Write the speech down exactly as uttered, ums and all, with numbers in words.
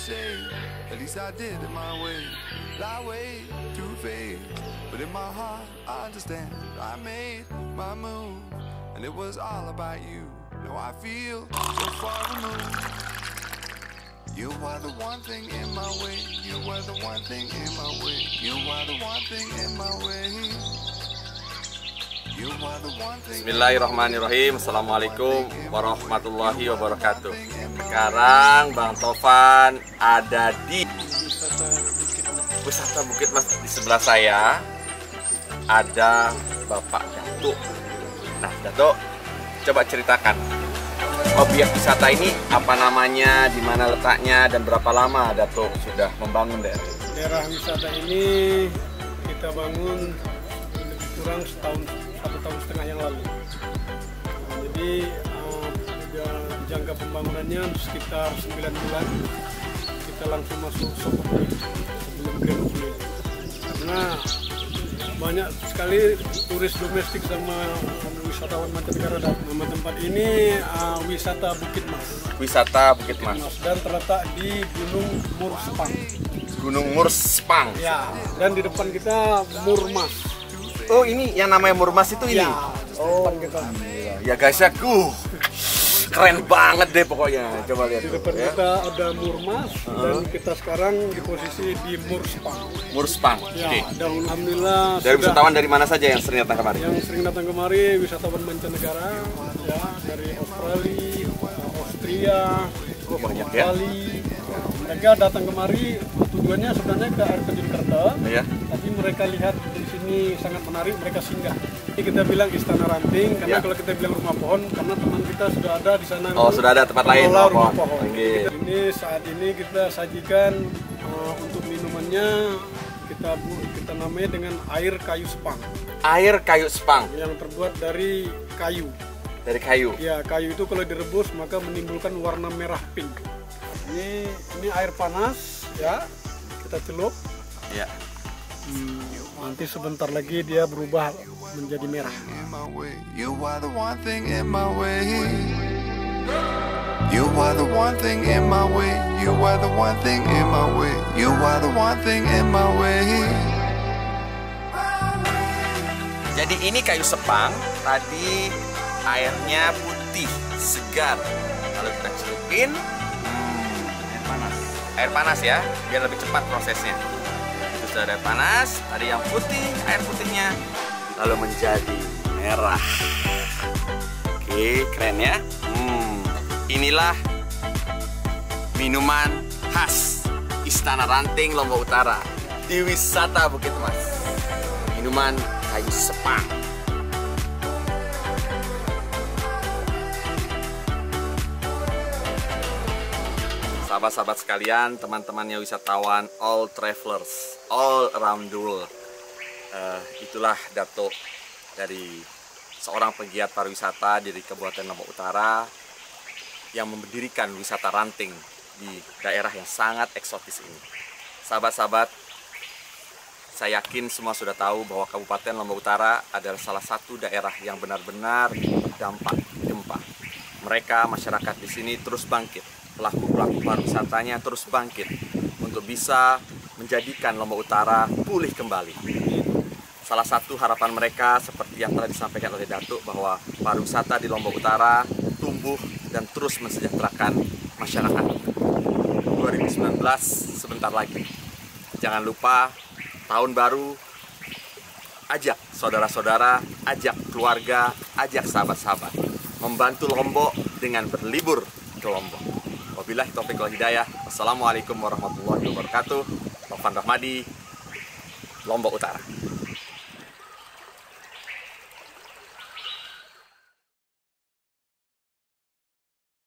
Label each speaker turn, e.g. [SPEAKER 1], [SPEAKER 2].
[SPEAKER 1] say, at least I did it my way. Lie way too fast, but in my heart I understand. I made my move, and it was all about you. Now I feel so far removed. You were the one thing in my way. You were the one thing in my way. You were the one thing in my way. You were the one thing.
[SPEAKER 2] Bismillahirrahmanirrahim. Assalamualaikum warahmatullahi wabarakatuh. Sekarang Bang Tovan ada di wisata Bukit Mas. Di sebelah saya ada Bapak Datuk. Nah, Datuk, coba ceritakan objek wisata ini apa namanya, di mana letaknya, dan berapa lama Datuk sudah membangun daerah?
[SPEAKER 3] Daerah wisata ini kita bangun lebih kurang setahun, satu tahun setengah yang lalu. Nah, jadi uh, jangka pembangunannya sekitar sembilan bulan. Kita langsung masuk Sokopuli sebelum Grand Opening. Karena banyak sekali turis domestik sama wisatawan mancanegara datang. Nama tempat ini uh, wisata Bukit Mas.
[SPEAKER 2] Wisata Bukit Mas.
[SPEAKER 3] Dan terletak di Gunung Murspang.
[SPEAKER 2] Gunung Murspang.
[SPEAKER 3] Ya, dan di depan kita Murmas.
[SPEAKER 2] Oh, ini yang namanya Murmas itu ini.
[SPEAKER 3] Ya,
[SPEAKER 2] oh,
[SPEAKER 3] depan kita.
[SPEAKER 2] Ya guys, aku keren banget deh pokoknya. Coba lihat.
[SPEAKER 3] Di depan
[SPEAKER 2] ya.
[SPEAKER 3] kita ada Murmas, uh -huh. Dan kita sekarang di posisi di Murspang.
[SPEAKER 2] Murspang.
[SPEAKER 3] Ya,
[SPEAKER 2] okay.
[SPEAKER 3] Dan alhamdulillah.
[SPEAKER 2] Dari wisatawan dari mana saja yang sering datang kemari?
[SPEAKER 3] Yang sering datang kemari wisatawan mancanegara, ya, dari Australia, Austria,
[SPEAKER 2] oh, banyak ya.
[SPEAKER 3] Bali. Mereka datang kemari tujuannya sebenarnya ke air terjun Kerta,
[SPEAKER 2] ya.
[SPEAKER 3] Tapi mereka lihat di sini sangat menarik, mereka singgah. Ini kita bilang Istana Ranting karena ya. Kalau kita bilang rumah pohon karena teman kita sudah ada di sana.
[SPEAKER 2] Oh, sudah ada tempat lain
[SPEAKER 3] rumah
[SPEAKER 2] pohon.
[SPEAKER 3] pohon.
[SPEAKER 2] Okay.
[SPEAKER 3] Ini saat ini kita sajikan uh, untuk minumannya kita bu kita namanya dengan air kayu sepang.
[SPEAKER 2] Air kayu sepang
[SPEAKER 3] yang terbuat dari kayu.
[SPEAKER 2] Dari kayu.
[SPEAKER 3] Ya, kayu itu kalau direbus maka menimbulkan warna merah pink. Ini ini air panas ya, kita celup.
[SPEAKER 2] Ya.
[SPEAKER 3] Hmm, nanti sebentar lagi dia berubah menjadi merah.
[SPEAKER 1] You are the one thing in my way. You are the one thing in my way. You are the one thing in my way. You are the one thing in my way.
[SPEAKER 2] Jadi ini kayu sepang, tadi airnya putih, segar. Lalu kita celupin. Panas. Air panas ya, biar lebih cepat prosesnya. Itu sudah air panas, tadi yang putih, air putihnya lalu menjadi merah. Oke, keren ya. Hmm, inilah minuman khas Istana Ranting Lombok Utara di wisata Bukit Mas. Minuman kayu sepang. Sahabat-sahabat sekalian, teman-temannya wisatawan, all travelers, all around the world. Uh, itulah Datuk dari seorang pegiat pariwisata dari Kabupaten Lombok Utara yang mendirikan wisata ranting di daerah yang sangat eksotis ini. Sahabat-sahabat, saya yakin semua sudah tahu bahwa Kabupaten Lombok Utara adalah salah satu daerah yang benar-benar terdampak gempa. Mereka, masyarakat di sini terus bangkit. Pelaku-pelaku pariwisatanya terus bangkit untuk bisa menjadikan Lombok Utara pulih kembali. Salah satu harapan mereka seperti yang telah disampaikan oleh Datuk bahwa pariwisata di Lombok Utara tumbuh dan terus mensejahterakan masyarakat. dua ribu sembilan belas sebentar lagi. Jangan lupa tahun baru, ajak saudara-saudara, ajak keluarga, ajak sahabat-sahabat membantu Lombok dengan berlibur ke Lombok. Wabillahi taufiq wal hidayah. Wassalamualaikum warahmatullahi wabarakatuh. Tovan Rahmadi, Lombok Utara.